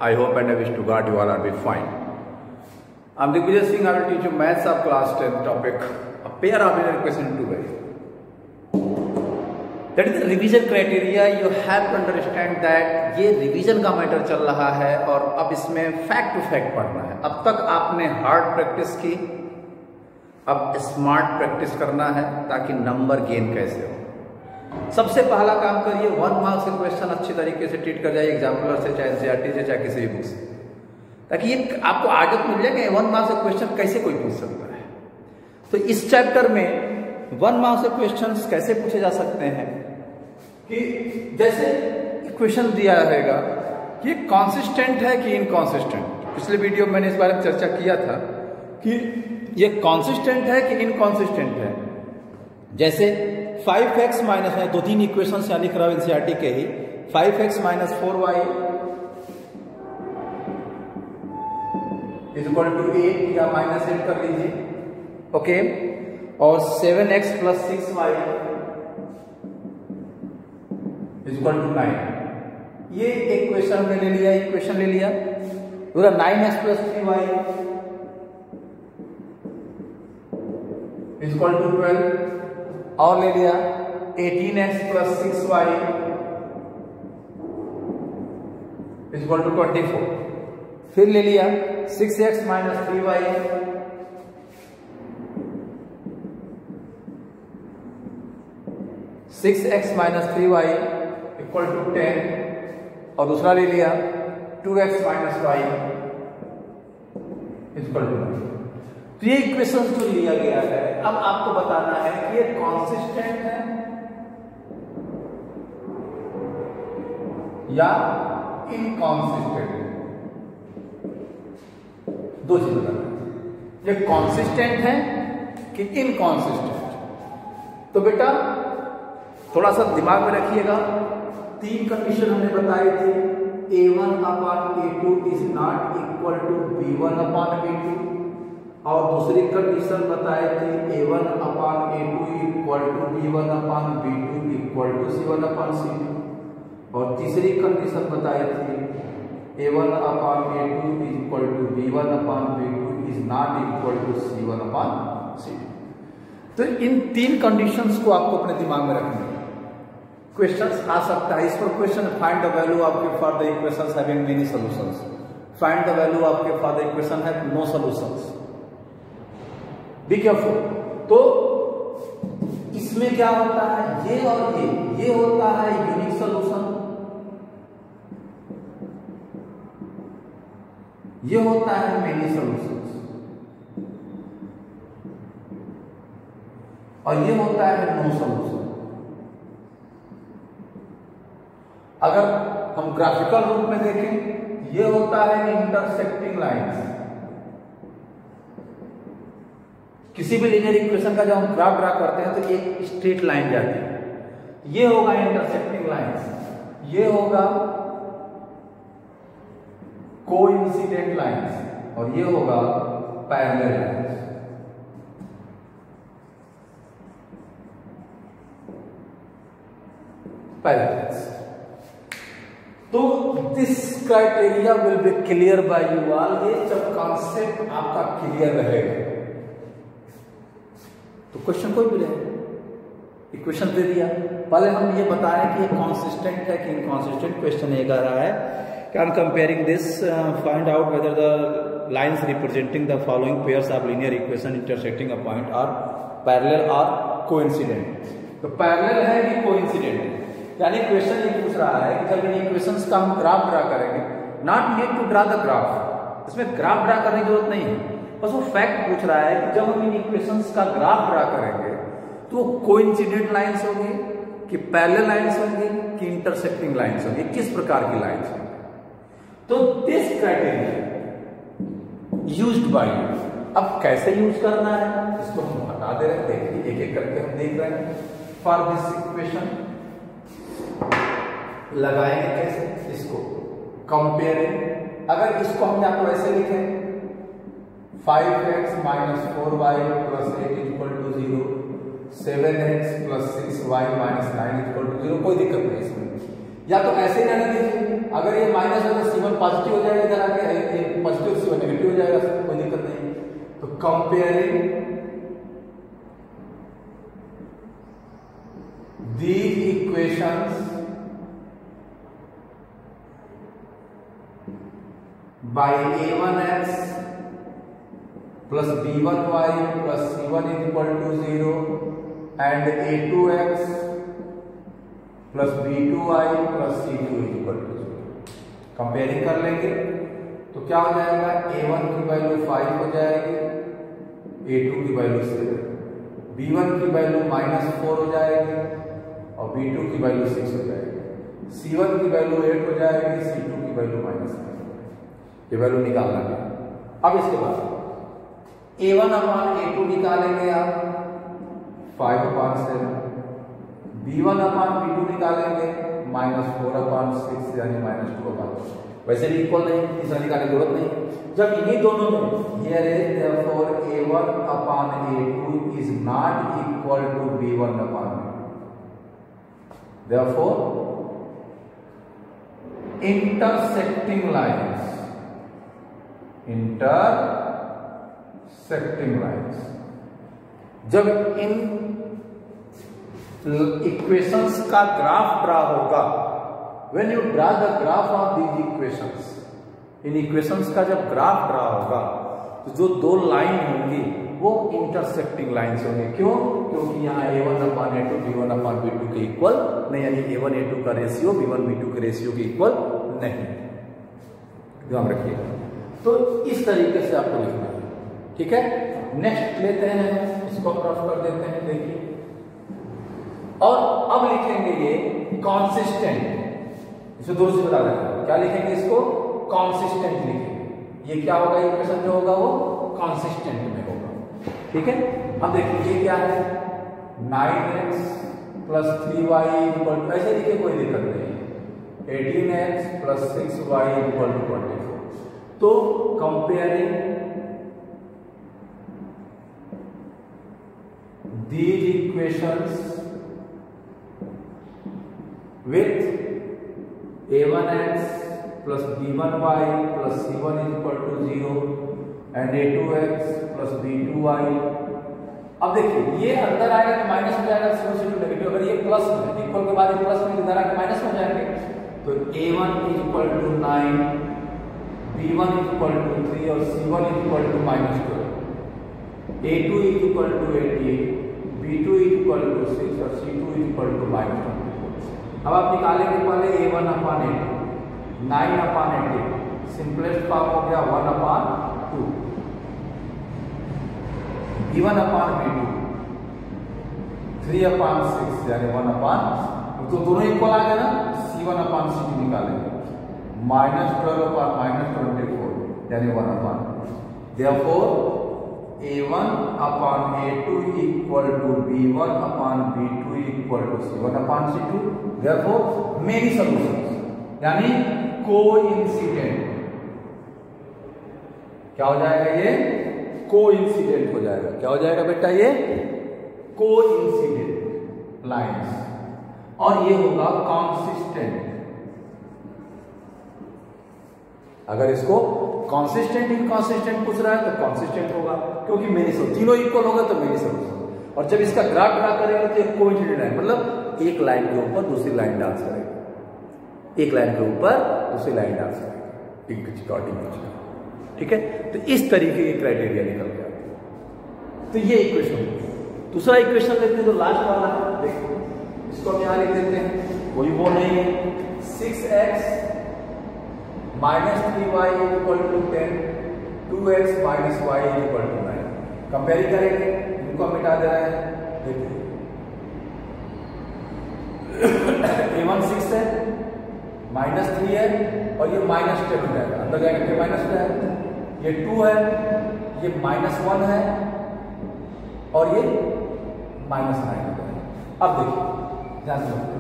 I hope and I wish to God you all are doing fine. I'm Digvijay Singh. I will teach you maths of class 10th topic, a pair of linear equation in two ways. That is the revision criteria. You have to understand that ये revision का matter चल रहा है और अब इसमें fact to fact पढ़ना है. अब तक आपने हार्ड प्रैक्टिस की, अब स्मार्ट प्रैक्टिस करना है ताकि नंबर गेन कैसे हो. सबसे पहला काम करिए, 1 मार्क्स के क्वेश्चन अच्छी तरीके से ट्रीट कर जाइए एग्जाम्पलर से, चाहे एनसीईआरटी से, चाहे किसी भी बुक से, ताकि ये आपको आदत मिल जाए कि 1 मार्क्स के क्वेश्चन कैसे कोई पूछ सकता है. तो इस चैप्टर में 1 मार्क्स के क्वेश्चन कैसे पूछे जा सकते हैं कि जैसे इक्वेशन दिया रहेगा कि कॉन्सिस्टेंट है कि इनकॉन्सिस्टेंट. पिछले वीडियो में मैंने इस बारे में चर्चा किया था कि ये कॉन्सिस्टेंट है कि इनकॉन्सिस्टेंट है. जैसे 5x माइनस है, 2-3 इक्वेशन यहाँ लिख रहा हूं एनसीईआरटी के ही. 5x minus 4y is equal to 8 या माइनस 8 कर लीजिए, ओके. और 7x plus 6y is equal to 9. ये इक्वेशन में ले लिया, इक्वेशन ले लिया. पूरा 9x plus 3y is equal to 12. और ले लिया 18x plus 6y is equal to 24. फिर ले लिया 6x minus 3y 6x minus 3y equal to 10. और दूसरा ले लिया 2x minus y equal to 9. तो ये इक्वेशन जो लिया गया है, अब आपको बताना है कि ये कॉन्सिस्टेंट है या इनकॉन्सिस्टेंट है. दो चीज बताना है, ये कॉन्सिस्टेंट है कि इनकॉन्सिस्टेंट. तो बेटा थोड़ा सा दिमाग में रखिएगा, 3 कंडीशन हमने बताई थी. a1 upon a2 is not equal to b1 upon b2. और दूसरी कंडीशन बताई थी a1 upon a2 equal to b1 upon b2 equal to c1 upon c2. और तीसरी कंडीशन बताई थी a1 upon a2 equal to b1 upon b2 is not equal to c1 upon c2. तो इन 3 conditions को आपको अपने दिमाग में रखना है. क्वेश्चंस आ सकता है इस पर question, find the value of के for the equations having many solutions. Find the value of के for the equation have no solutions. Be careful. तो इसमें क्या होता है, ये और ये होता है यूनिक सॉल्यूशन, ये होता है मेनी सॉल्यूशंस, और ये होता है नो सॉल्यूशन. अगर हम ग्राफिकल रूप में देखें, ये होता है इंटरसेक्टिंग लाइंस. किसी भी लीनियर इक्वेशन का जब हम ग्राफ ड्रा करते हैं तो एक स्ट्रेट लाइन जाती है. ये होगा इंटरसेक्टिंग लाइंस, ये होगा कोइंसिडेंट लाइंस, और ये होगा पैरेलल लाइंस. Parallel lines. तो this criteria will be clear by you all. ये जब कॉन्सेप्ट आपका क्लियर रहेगा तो क्वेश्चन कोई भी रहे, इक्वेशन दे दिया, पहले हम ये बता रहे हैं कि ये कॉन्सिस्टेंट है कि इनकॉन्सिस्टेंट. क्वेश्चन ये कह रहा है कि I am comparing this, find out whether the lines representing the following pairs of linear equation intersecting a point are parallel और कोइंसिडेंट. तो पैरेलल है कि कोइंसिडेंट है, यानी क्वेश्चन ये पूछ रहा है कि जब इन इक्वेशंस का हम ग्राफ ड्रा करेंगे, not need to draw the graph, इसमें ग्राफ ड्रा करने की जरूरत नहीं है, बस वो फैक्ट पूछ रहा है कि जब हम इन इक्वेशंस का ग्राफ ड्रा करेंगे तो कोइंसिडेंट लाइंस होंगी कि पैरेलल लाइंस होंगी कि इंटरसेक्टिंग लाइंस होंगी, किस प्रकार की लाइंस होंगी. तो this criteria used by you. अब कैसे यूज करना है इसको हम हटा दे रहे हैं, देखिए एक एक करके हम देख रहे हैं. फॉर दिस इक्वेशन लगाएंगे कैसे, इसको कंपेयरिंग. अगर इसको हम या तो ऐसे लिखें 5x minus 4y plus 8 equal to 0, 7x plus 6y minus 9 equal to 0, कोई दिक्कत नहीं इसमें. या तो ऐसे ही रहने दीजिए, अगर ये माइनस है तो C1 पॉजिटिव हो जाएगा, इधर आके पॉजिटिव C1 नेगेटिव हो जाएगा, कोई दिक्कत नहीं। तो comparing these equations by a1x plus b1y plus c1 is equal to 0 and a2x plus b2y plus c2 is equal to 0। Comparing कर लेंगे तो क्या हो जाएगा, a1 की वैल्यू 5 हो जाएगी, a2 की वैल्यू 7, b1 की वैल्यू -4 हो जाएगी और b2 की वैल्यू 6 हो जाएगी, c1 की वैल्यू 8 हो जाएगी, c2 की वैल्यू -5। ये वैल्यू निकालना है। अब इसके बाद a1 अपान a2 निकालेंगे आप 5/7, b1 अपान b2 निकालेंगे -4/6 यानी -2/6। वैसे भी इक्वल नहीं, तीसरा निकालने की जरूरत नहीं। जब इन्हीं दोनों में here is therefore a1 upon a2 is not equal to b1 upon b2। Therefore, intersecting lines जब इन इक्वेशंस का ग्राफ ड्रा होगा, when you draw the graph of these equations, इन इक्वेशंस का जब ग्राफ ड्रा होगा तो जो दो लाइन होंगी वो इंटरसेक्टिंग लाइन्स होंगे। क्यों? क्योंकि यहाँ a1 upon a2 b1 upon b2 के इक्वल नहीं, यानी a1 a2 का रेशियो b1 b2 के रेशियो के इक्वल नहीं। ध्यान रखिएगा। तो इस तरीके से आपको लिखना है, ठीक है। नेक्स्ट लेते हैं, इसको क्रॉस कर देते हैं, देखिए। और अब लिखेंगे ये कॉन्सिस्टेंट। इसे दूर से बता देते हैं क्या लिखेंगे, इसको कॉन्सिस्टेंट लिखेंगे। ये क्या होगा, इक्वेशन जो होगा वो कॉन्सिस्टेंट में होगा, ठीक है। अब देखिए ये क्या है, 9x plus 3y equal to, ऐसे लिखे कोई दिक्कत नहीं, 18x plus 6y equal to 24। तो comparing these equations with a1x plus b1y plus c1 is equal to 0 and a2x plus b2y। अब देखिए ये अंदर आएगा तो माइनस हो जाएगा, C2 नेगेटिव, अगर ये प्लस में, इक्वल के बाद ये प्लस में इधर आके माइनस हो जाएंगे। तो a1 is equal to 9, b1 is equal to 3 और c1 is equal to -12, a2 is equal to 18, b2 is equal to 6 और c2 is equal to -20। अब आप निकालेंगे पहले a1 अपान a2, 9 अपान 18, सिंपलेस्ट फॉर्म हो गया 1/2, b1 अपान b2 3/6 यानी 1/, तो दोनों इक्वल आ गए ना, c1 अपान c2 निकालेंगे -12 अपान -24 यानी 1/। Therefore a1 upon a2 equal to b1 upon b2 equal to c1 upon c2। Therefore many solutions यानी कोइंसिडेंट। क्या हो जाएगा, ये कोइंसिडेंट हो जाएगा। क्या हो जाएगा बेटा, ये कोइंसिडेंट लाइंस, और ये होगा कॉन्सिस्टेंट। अगर इसको कॉन्सिस्टेंट इनकॉन्सिस्टेंट पूछ रहा है तो कॉन्सिस्टेंट होगा, क्योंकि मेरी सब तीनों इक्वल होगा तो मेरी सब। और जब इसका ग्राफ ड्रा करेंगे तो एक कोइंसिडेंट लाइन, मतलब एक लाइन के ऊपर दूसरी लाइन डांस करेगा, एक लाइन के ऊपर दूसरी लाइन डांस करेगा, इंच डॉट इंच, ठीक है। तो इस तरीके के क्राइटेरिया निकल गया। तो ये इक्वेशन। दूसरा इक्वेशन लेते हैं जो लास्ट वाला है, देखो इसको हम यहां लिख देते हैं, कोई वो नहीं है, 6x minus 3y equal to 10, 2x minus y equal to 9। Compare करेंगे, इनको हम मिटा दे रहे हैं, देखिए a1 6 है, -3 है और ये -10 हो जाएगा, अंदर जाएगा फिर माइनस हो जाएगा। ये 2 है, ये -1 है और ये -9 हो जाएगा। अब देखिए ध्यान से,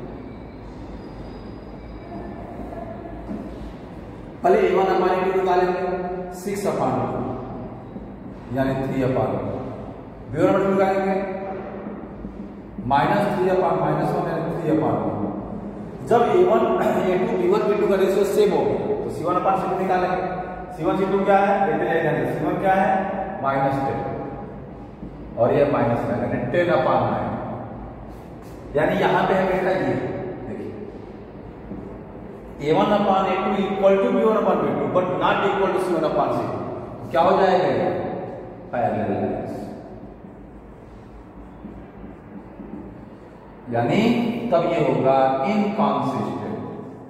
पहले a1 अपान a2 निकालेंगे, 6 अपान 2 यानी 3 अपान 2, b1 अपान 2 निकालेंगे, -3 अपान -1 यानी 3 अपान 2, जब A1 A2 B1 B2 का रेशियो सेम हो गया तो C1 अपान C2 निकालेंगे। C1 C2 क्या है C1 क्या है -10 और ये -9 यानी 10/9 यानी यहां पे है बेटा ये देखिए A1 upon A2 equal to B1 upon B2 but not equal to C1 upon C2। क्या हो जाएगा पैरेलल यानी तब ये होगा इनकॉन्सिस्टेंट।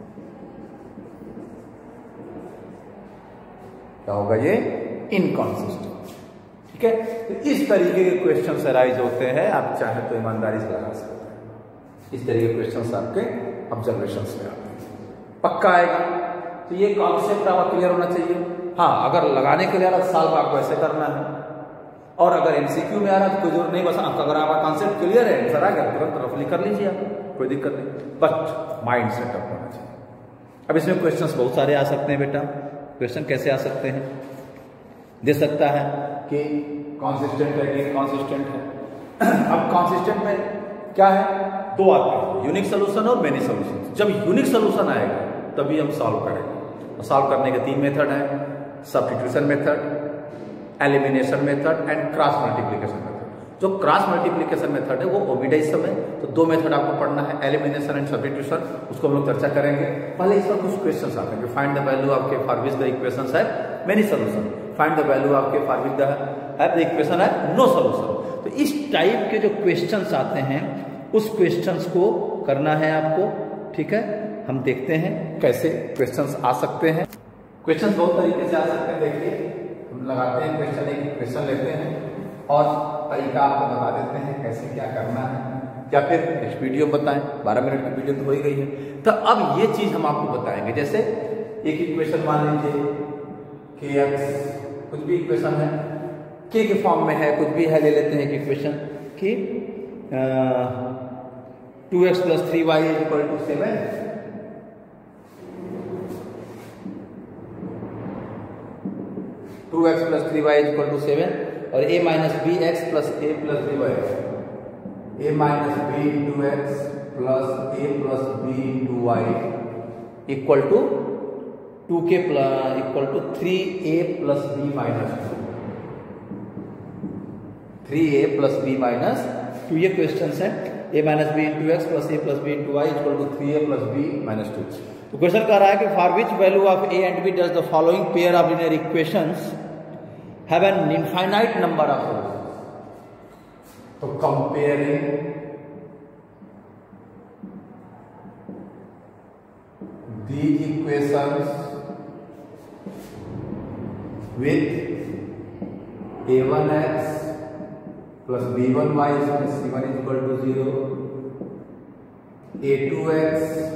क्या होगा ये इनकॉन्सिस्टेंट। ठीक है तो इस तरीके के क्वेश्चन अराइज होते हैं। आप चाहे तो ईमानदारी से लगा सकते हैं। इस तरीके के क्वेश्चन आपके ऑब्जर्वेशन में आते हैं पक्का आएगा। तो ये कॉन्सेप्ट आपका क्लियर होना चाहिए। हाँ अगर लगाने के लिए आ रहा साल का आपको ऐसे करना है और अगर एमसीक्यू में आ रहा है तो कोई जरूरत नहीं। बस अगर आपका कॉन्सेप्ट क्लियर है आंसर आ गया तुरंत रफली कर लीजिए आप कोई दिक्कत नहीं बट माइंड सेटअप होना चाहिए। अब इसमें क्वेश्चंस बहुत सारे आ सकते हैं बेटा। क्वेश्चन कैसे आ सकते हैं दे सकता है कि कॉन्सिस्टेंट है कि इनकॉन्सिस्टेंट है। अब कॉन्सिस्टेंट में क्या है दो आते हैं यूनिक सोल्यूशन और मेनी सोल्यूशन। जब यूनिक सोल्यूशन आएगा तभी हम सॉल्व करेंगे। सॉल्व करने के 3 मेथड हैं substitution method elimination method and cross multiplication method. जो क्रॉस मल्टीप्लिकेशन मेथड है वो ओमिडाइज है तो 2 मेथड आपको पढ़ना है एलिमिनेशन एंड सब्स्टिट्यूशन उसको हम लोग चर्चा करेंगे। पहले इस पर कुछ क्वेश्चंस आते हैं फाइंड द वैल्यू ऑफ के फॉर विच द इक्वेशंस है many solution find the value of के फॉर विच द इक्वेशन है नो सोल्यूशन। तो इस टाइप के जो क्वेश्चंस आते हैं उस क्वेश्चंस को करना है आपको। ठीक है हम देखते हैं कैसे क्वेश्चंस आ सकते हैं। क्वेश्चंस बहुत तरीके से आ सकते हैं। देखिए हम लगाते हैं क्वेश्चन एक क्वेश्चन लेते हैं और तरीका आपको बता देते हैं कैसे क्या करना है या फिर नेक्स्ट वीडियो बताएं। 12 मिनट की वीडियो तो हो ही गई है। तो अब ये चीज हम आपको बताएंगे जैसे एक इक्वेशन मान लीजिए kx कुछ भी इक्वेशन है k के फॉर्म में है कुछ भी है ले लेते हैं एक इक्वेशन कि 2x + 3y = 7 2x + 3y = 7 और a - bx + a + by a - b × x + a + b × y equal to 2k equal to 3a + b - 3a + b - 2 ये क्वेश्चन है a - b × x + a + b × y equal to 3a + b - 2। तो question कह रहा है कि for which value of a and b does the following pair of linear equations have an infinite number of solutions। तो comparing these equations with a1x plus b1y plus c1 = 0 a2x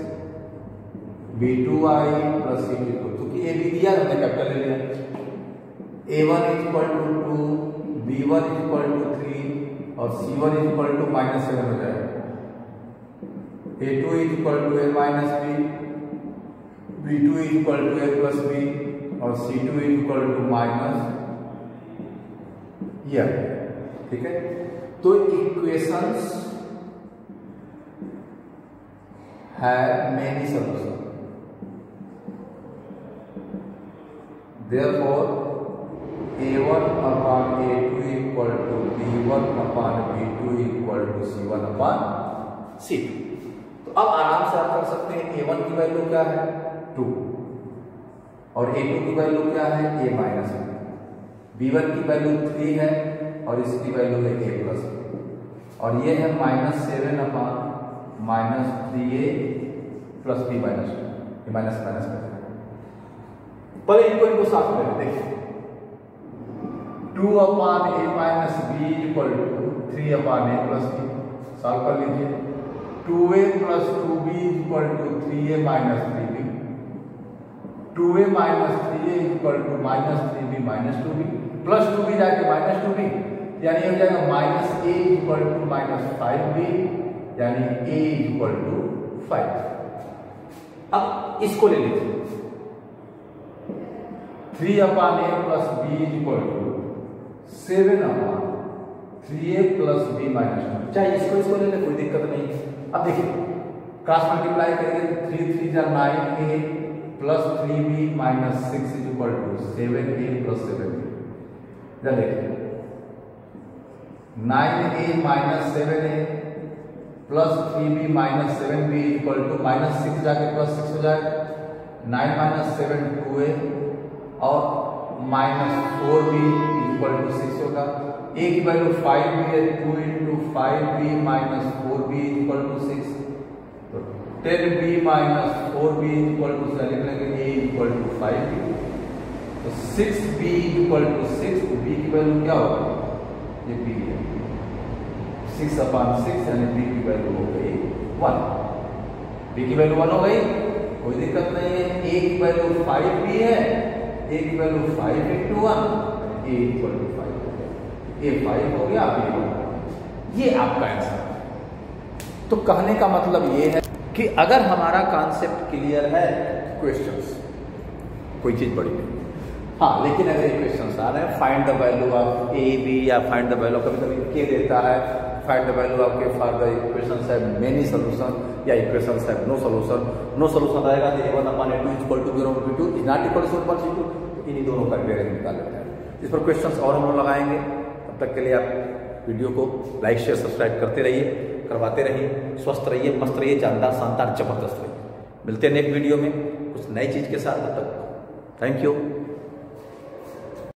b2y plus c2 क्योंकि a b दिया हमने capital ले लिया a1 = 2 b1 = 3 और c1 = -7 हो जाएगा a2 = a - b b2 = a + b और c2 = यह ठीक है। तो इक्वेशंस है many solution therefore a1 upon a2 equal to b1 upon b2 equal to c1 upon c2। तो अब आराम से आप कर सकते हैं a1 की वैल्यू क्या है 2 और a2 की वैल्यू क्या है a - b1 की वैल्यू 3 है और इसकी वैल्यू है a + और ये है -7 upon -3a + b - 2 ये माइनस पहले इनको साथ में देखिए 2 upon a - b = 3 upon a + b solve कर लीजिए 2a + 2b = 3a - 3b 2a - 3a = -3b - 2b plus 2b जाके -2b यानी हो जाएगा -a = -5b यानी a = 5। अब इसको ले लीजिए 3 upon a + b = 7 upon 3a + b - 2 चाहे इसको ले ले कोई दिक्कत नहीं है। अब देखिए क्रॉस मल्टीप्लाई करेंगे तो 3 3 जा 9a plus 3b minus 6 is equal to 7a plus 7b। इधर देखिए 9a minus 7a plus 3b minus 7b equal to minus 6 जाके प्लस 6 हो जाएगा। 9 माइनस 7 2a और माइनस 4b इक्वल टू 6 होगा। a की वैल्यू 5b है, 2 into 5b minus 4b equal to 6, तो 10b minus 4b equal to लिख लेंगे a इक्वल टू 5b, तो 6b इक्वल टू 6, तो b की वैल्यू क्या होगा, ये b है 6/6 यानी b की वैल्यू हो गई 1। b की वैल्यू 1 हो गई, कोई दिक्कत नहीं है। a की वैल्यू 5b है, a की value 5 into 1, a equal to 5 हो गया, a 5 हो गया, b 1। ये आपका आंसर है। तो कहने का मतलब ये है कि अगर हमारा कॉन्सेप्ट क्लियर है, क्वेश्चंस कोई चीज बड़ी नहीं। हाँ, लेकिन अगर क्वेश्चंस आ रहे हैं find the value of a b या फाइंड द वैल्यू, कभी कभी के देता है फाइंड द वैल्यू ऑफ के for the equations have many solution या equations have no solution. No solution रहेगा तो a1/a2 equal to b1/b2 is not equal to c1/c2, तो इन्हीं दोनों का कंपेरिजन निकाल लेते हैं। इस पर क्वेश्चंस और हम लोग लगाएंगे। तब तक के लिए आप वीडियो को लाइक शेयर सब्सक्राइब करते रहिए, करवाते रहिए, स्वस्थ रहिए, मस्त रहिए, जानदार शानदार जबरदस्त रहिए। मिलते हैं नेक्स्ट वीडियो में कुछ नई चीज के साथ। तब तक थैंक यू।